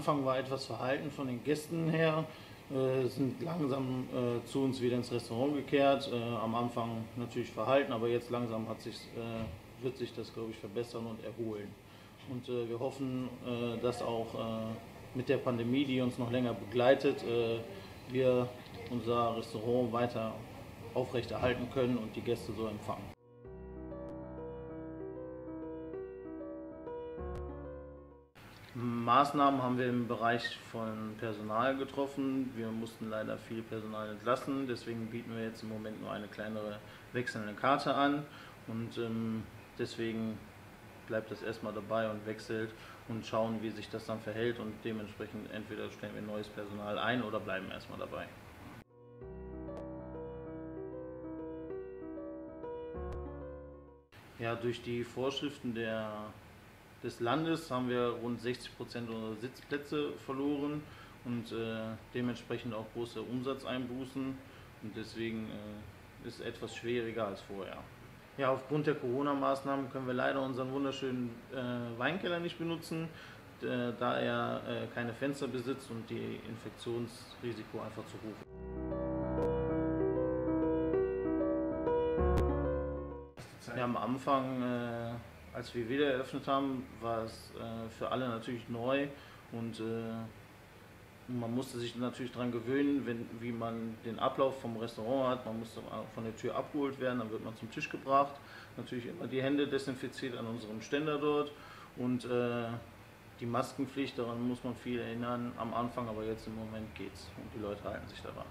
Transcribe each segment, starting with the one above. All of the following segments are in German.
Anfang war etwas verhalten von den Gästen her, sind langsam zu uns wieder ins Restaurant gekehrt. Am Anfang natürlich verhalten, aber jetzt langsam wird sich das, glaube ich, verbessern und erholen. Und wir hoffen, dass auch mit der Pandemie, die uns noch länger begleitet, wir unser Restaurant weiter aufrechterhalten können und die Gäste so empfangen. Maßnahmen haben wir im Bereich von Personal getroffen. Wir mussten leider viel Personal entlassen, deswegen bieten wir jetzt im Moment nur eine kleinere wechselnde Karte an und deswegen bleibt das erstmal dabei und wechselt und schauen, wie sich das dann verhält, und dementsprechend entweder stellen wir neues Personal ein oder bleiben erstmal dabei. Ja, durch die Vorschriften des Landes haben wir rund 60% unserer Sitzplätze verloren und dementsprechend auch große Umsatzeinbußen, und deswegen ist es etwas schwieriger als vorher. Ja, aufgrund der Corona-Maßnahmen können wir leider unseren wunderschönen Weinkeller nicht benutzen, da er keine Fenster besitzt und die Infektionsrisiko einfach zu hoch ist. Ja, am Anfang, als wir wieder eröffnet haben, war es für alle natürlich neu und man musste sich natürlich daran gewöhnen, wie man den Ablauf vom Restaurant hat. Man musste von der Tür abgeholt werden, dann wird man zum Tisch gebracht. Natürlich immer die Hände desinfiziert an unserem Ständer dort und die Maskenpflicht, daran muss man viel erinnern am Anfang, aber jetzt im Moment geht's und die Leute halten sich daran.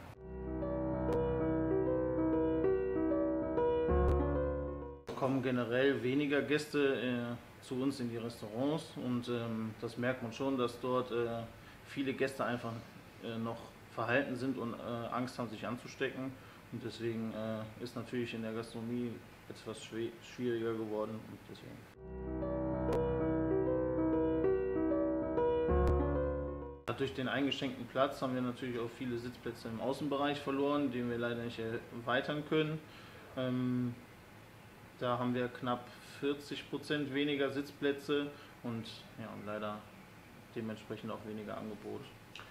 Es kommen generell weniger Gäste zu uns in die Restaurants und das merkt man schon, dass dort viele Gäste einfach noch verhalten sind und Angst haben, sich anzustecken. Und deswegen ist natürlich in der Gastronomie etwas schwieriger geworden. Und deswegen. Durch den eingeschränkten Platz haben wir natürlich auch viele Sitzplätze im Außenbereich verloren, den wir leider nicht erweitern können. Da haben wir knapp 40% weniger Sitzplätze und ja, leider dementsprechend auch weniger Angebot.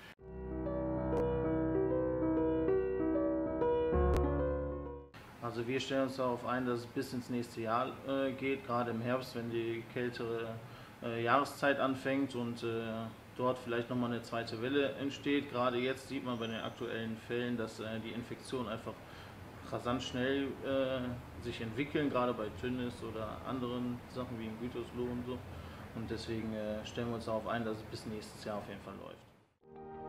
Also wir stellen uns darauf ein, dass es bis ins nächste Jahr geht, gerade im Herbst, wenn die kältere Jahreszeit anfängt und dort vielleicht nochmal eine zweite Welle entsteht. Gerade jetzt sieht man bei den aktuellen Fällen, dass die Infektionen einfach rasant schnell sich entwickeln, gerade bei Tönnies oder anderen Sachen wie in Gütersloh und so. Und deswegen stellen wir uns darauf ein, dass es bis nächstes Jahr auf jeden Fall läuft.